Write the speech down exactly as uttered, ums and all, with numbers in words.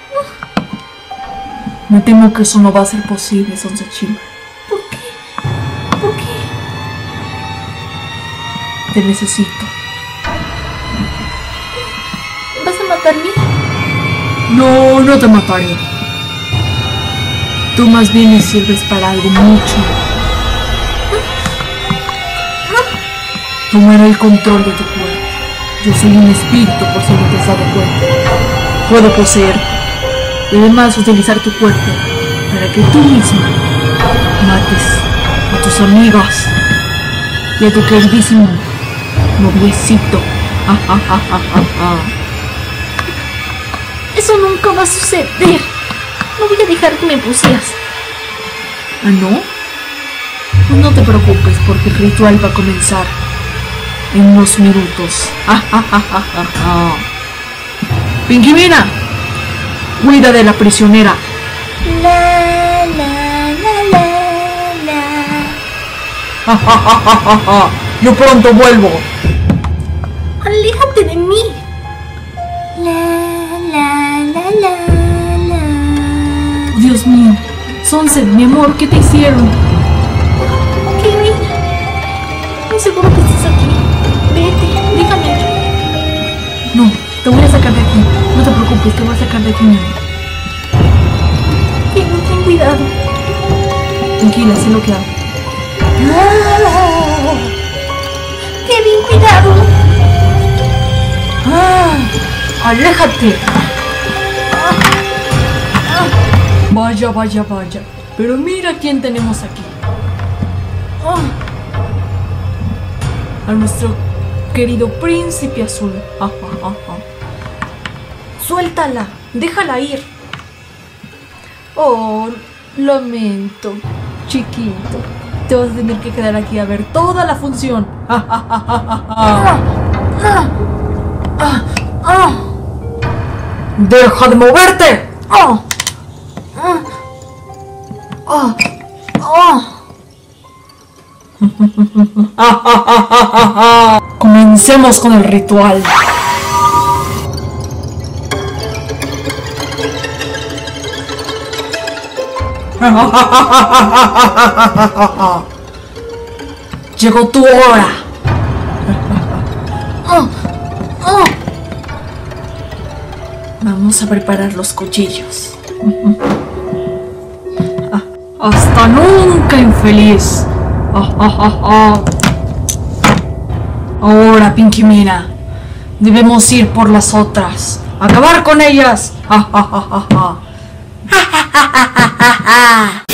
Me temo que eso no va a ser posible, Sonsachima. ¿Por qué? ¿Por qué? Te necesito. ¿Vas a matarme? No, no te mataré. Tú más bien me sirves para algo mucho. Tomaré el control de tu cuerpo. Yo soy un espíritu, por si no te has dado cuenta. Puedo poseerte y además utilizar tu cuerpo para que tú misma mates a tus amigos y a tu queridísimo noviecito. Eso nunca va a suceder. No voy a dejar que me poseas. ¿Ah, no? Pues no te preocupes porque el ritual va a comenzar en unos minutos. Pinky Mina, cuida de la prisionera. La, la, la, la, la. Yo pronto vuelvo. Aléjate de mí. La, la, la, la, la. Dios mío, Sunset, mi amor, ¿qué te hicieron? Kevin, muy seguro que estás aquí. Vete, déjame aquí. No, te voy a sacar de aquí. No te preocupes, te voy a sacar de aquí, mi amor. Kevin, ten cuidado. Tranquila, sé lo que hago. Ah, Kevin, cuidado. Ah, ¡aléjate! Vaya, vaya, vaya. Pero mira quién tenemos aquí. Oh, A nuestro querido príncipe azul. Suéltala, déjala ir. Oh, lamento, chiquito. Te vas a tener que quedar aquí a ver toda la función. ¡Deja de moverte! oh, oh, oh. Comencemos con el ritual. Llegó tu hora. Oh, oh. Vamos a preparar los cuchillos. ¡Hasta nunca, infeliz! Ahora, Pinky Mina, debemos ir por las otras. ¡Acabar con ellas!